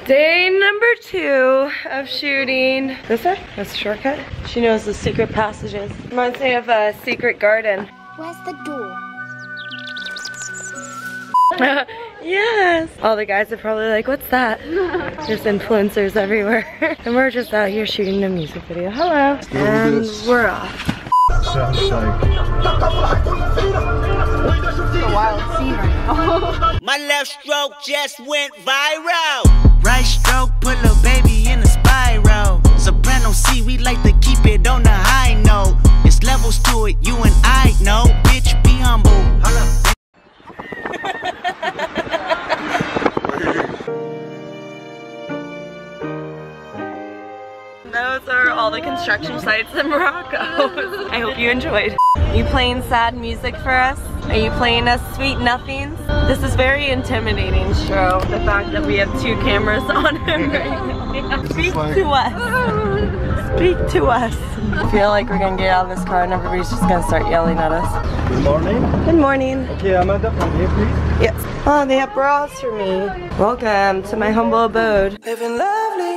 Day number 2 of shooting. This way? That's a shortcut. She knows the secret passages. Reminds me of a secret garden. Where's the door? Yes. All the guys are probably like, what's that? There's influencers everywhere. And we're just out here shooting a music video. Hello. And we're off. It's a wild scene right now. My left stroke just went viral. Right stroke put a baby in a spiral. Soprano C, we like to keep it on the high note. It's levels to it, you and I know. Bitch, be humble. Those are all the construction sites in Morocco. I hope you enjoyed. Are you playing sad music for us? Are you playing us sweet nothings? This is very intimidating, Stro. The fact that we have 2 cameras on him right now. Speak to us. Speak to us. I feel like we're gonna get out of this car and everybody's just gonna start yelling at us. Good morning. Good morning. Okay, Amanda, from here, please. Yes. Oh, they have bras for me. Welcome to my humble abode. Living lovely.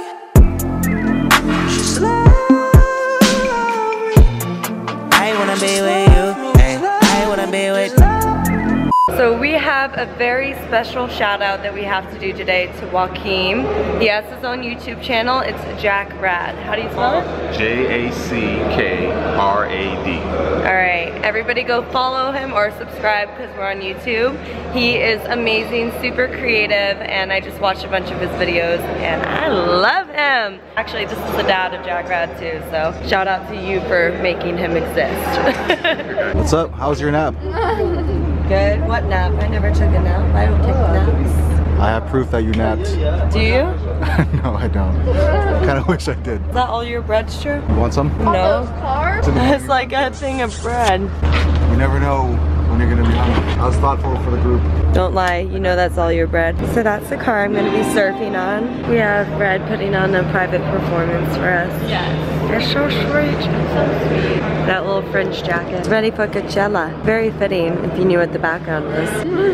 I wanna be with you. I wanna be with you. So we have a very special shout out that we have to do today to Joaquim. He has his own YouTube channel. It's Jack Rad. How do you spell it? J-A-C-K-R-A-D. Alright, everybody go follow him or subscribe because we're on YouTube. He is amazing, super creative, and I just watched a bunch of his videos and I love him. Actually, this is the dad of Jack Rad too, so shout out to you for making him exist. What's up? How's your nap? Good. What nap? I never took a nap. I don't take naps. I have proof that you napped. Do you? No, I don't. I kind of wish I did. Is that all your bread, Stu? You want some? No. It's like a thing of bread. You never know when you're gonna be hungry. I was thoughtful for the group. Don't lie, you know that's all your bread. So that's the car I'm gonna be surfing on. We have Red putting on a private performance for us. Yes. It's so sweet. So sweet. That little French jacket. Ready for Coachella. Very fitting if you knew what the background was.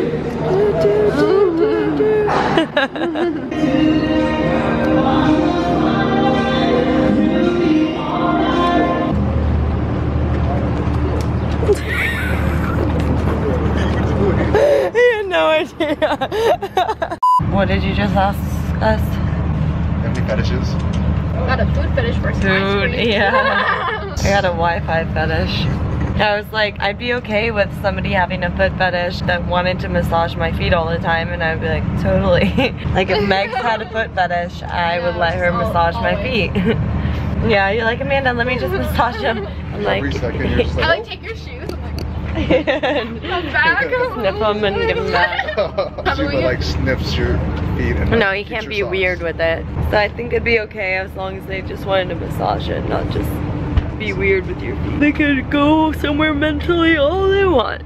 I had no idea. What did you just ask us? Any fetishes? Got a food fetish for Food, yeah. I got a Wi-Fi fetish. I was like, I'd be okay with somebody having a foot fetish that wanted to massage my feet all the time, and I'd be like, totally. Like if Meg had a foot fetish, I would let her massage my feet. Yeah, you're like, Amanda, let me just massage them. I'm like, Every second you're just like, I like take your shoes. come back. Sniff them and give them back. she would like sniffs your feet and No, you can't be weird with it. So I think it'd be okay as long as they just wanted to massage it, not just be weird with your feet. They could go somewhere mentally all they want.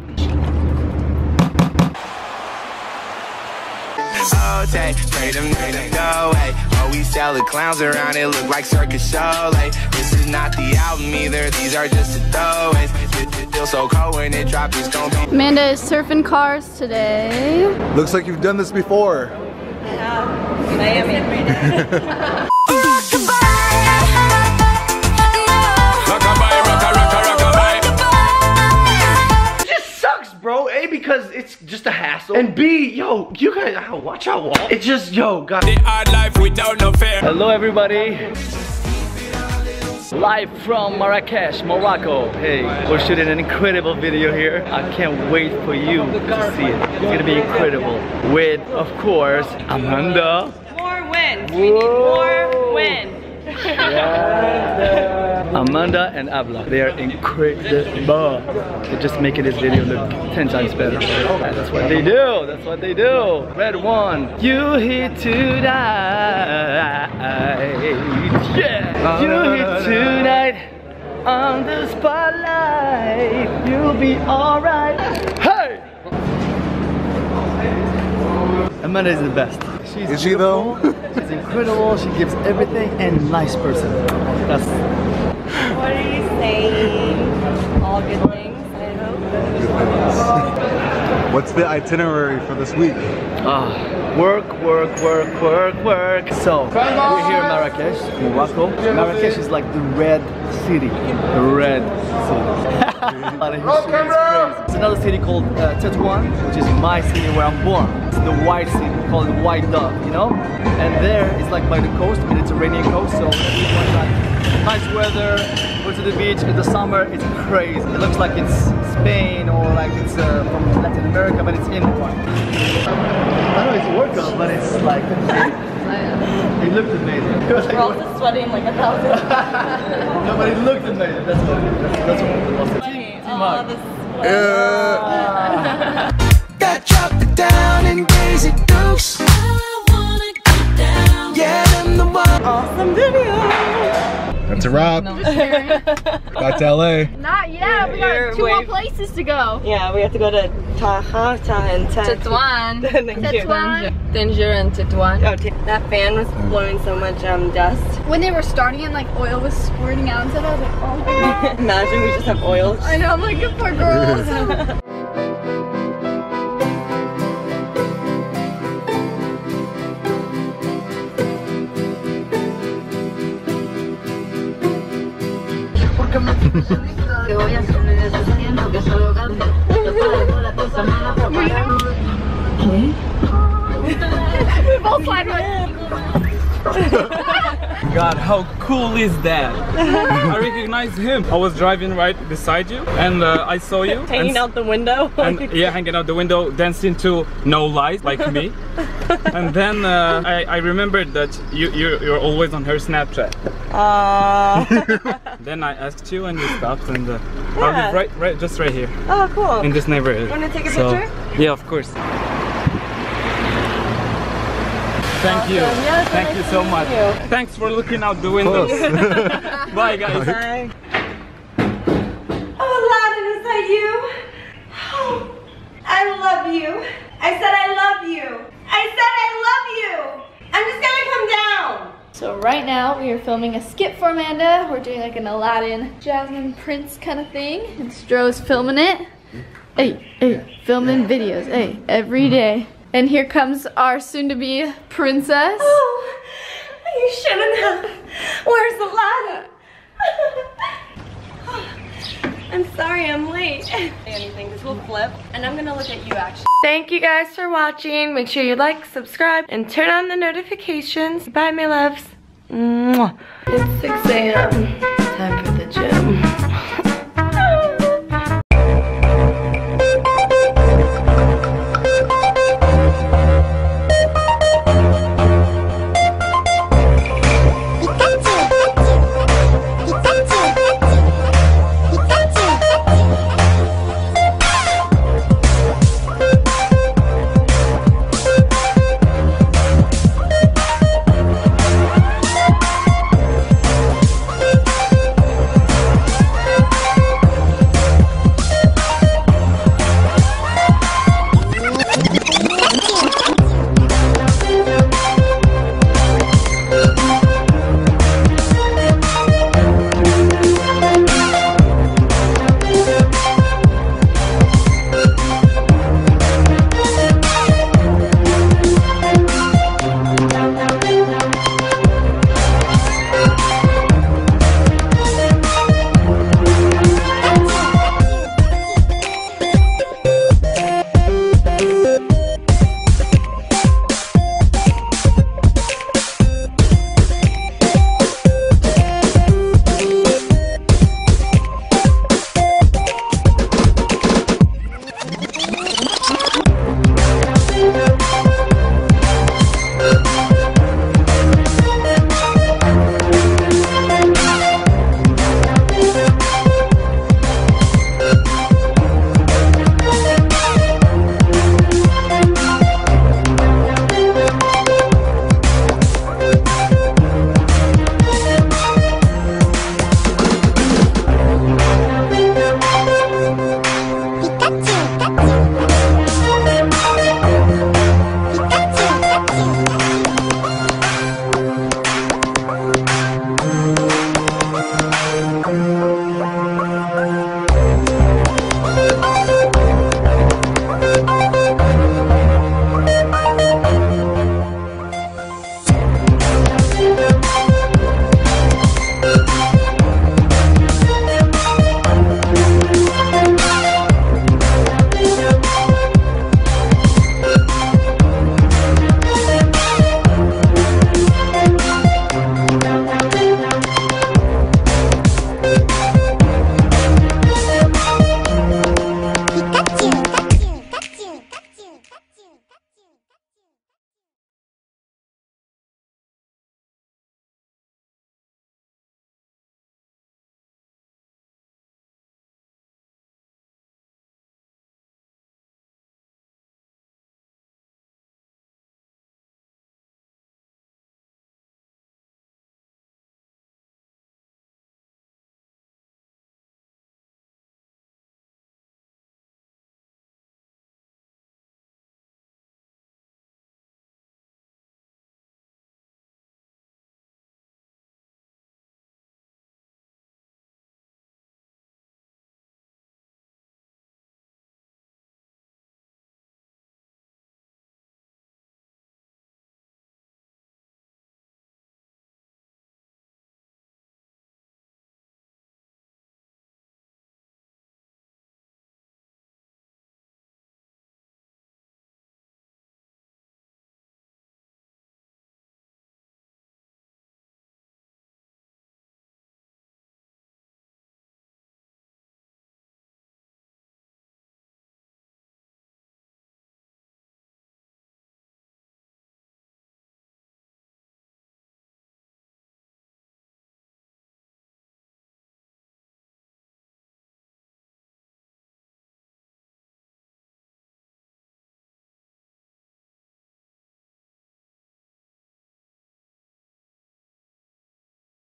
Oh, take, pray them go away. Oh, we sell the clowns around, it look like circus show. Like, this is not the album either, these are just the throwaways. It feels so cold when it drops, it's gon' be. Amanda is surfing cars today. Looks like you've done this before. Miami. Bro, A, because it's just a hassle, and B, yo, you guys, watch out, Walt. It's just, yo, God. The hard life without no fear. Hello everybody, live from Marrakesh, Morocco. Hey, we're shooting an incredible video here. I can't wait for you to see it. It's gonna be incredible. With, of course, Amanda. More wins. We need more wins. Amanda and Abla. They are incredible. They're just making this video look 10 times better. That's what they do. That's what they do. Red one. You here tonight. Yeah. You here tonight. On the spotlight. You'll be alright. Hey! Amanda is the best. Is she though? She's incredible. She gives everything and nice person. That's. What are you saying? All good things, I hope. What's the itinerary for this week? Work. So, we're here in Marrakesh, Morocco. Marrakesh is like the red city. The red city. It's another city called Tétouan, which is my city where I'm born. It's the white city, we call it White Dove, you know? And there is like by the coast, Mediterranean coast, so everyone like nice weather, go to the beach in the summer, it's crazy. It looks like it's Spain or like it's from Latin America, but it's in one. I know it's a workout, but it's like it looked amazing. We're all just sweating like 1,000. No, but it looked amazing. That's what it is. That's what it was. Team Hug. Got dropped it down in Daisy Dukes. I wanna get down. Yeah, them the one. Awesome video. That's a wrap. Got to LA. Not yet. We got 2 more places to go. Yeah, we have to go to Taha and Tétouan. Tétouan. Tanger and Tétouan. Oh, that fan was blowing so much dust. When they were starting and like oil was squirting out and stuff, I was like, oh my god. Imagine we just have oil. I know, I'm like, good poor girls. We both slide right. God, how cool is that? I recognized him. I was driving right beside you and I saw you. Hanging out the window. And yeah, hanging out the window, dancing to No Lies, like me. And then I remembered that you're always on her Snapchat. Then I asked you and you stopped and I live right just right here. Oh, cool. In this neighborhood. Want to take a picture? Yeah, of course. Thank you. Yes, Thank you so much. Thanks for looking out the windows. Bye, guys. Bye. Oh, Aladdin, is that you? Oh, I love you. I said I love you. I said I love you. I'm just gonna come down. So right now we are filming a skit for Amanda. We're doing like an Aladdin, Jasmine Prince kind of thing. And Stroh's filming it. Hey, filming videos, hey, every day. And here comes our soon-to-be princess. Oh, you shouldn't have. Where's Aladdin? I'm sorry I'm late. Anything, because we'll flip. And I'm gonna look at you actually. Thank you guys for watching. Make sure you like, subscribe, and turn on the notifications. Bye, my loves. Mwah. It's 6 a.m. Time for the gym.